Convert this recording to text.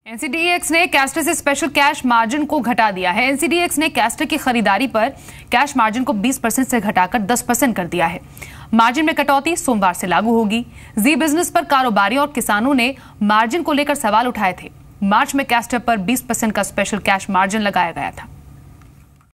NCDEX ने castor से special cash margin को घटा दिया है। एनसीडीएक्स ने कैस्टर की खरीदारी पर कैश मार्जिन को 20% से घटाकर 10% कर दिया है। मार्जिन में कटौती सोमवार से लागू होगी। जी बिजनेस पर कारोबारियों और किसानों ने मार्जिन को लेकर सवाल उठाए थे। मार्च में कैस्टर पर 20% का स्पेशल कैश मार्जिन लगाया गया था।